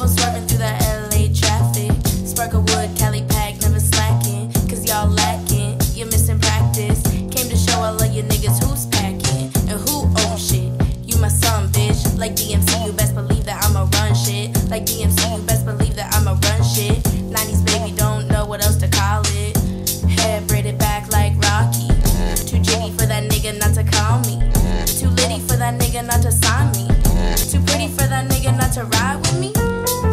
on swerving through the LA traffic. Spark a wood, Cali pack, never slacking. Cause y'all lacking, you're missing practice. Came to show all of you niggas who's packing and who own shit. You my son, bitch. Like DMC, you best believe that I'ma run shit. Like DMC, you best believe that I'ma run shit. 90s baby, don't know what else to call it. Hair braided back like Rocky. Too jiggy for that nigga not to call me. Too litty for that nigga not to sign me. Too pretty for that nigga not to ride with me.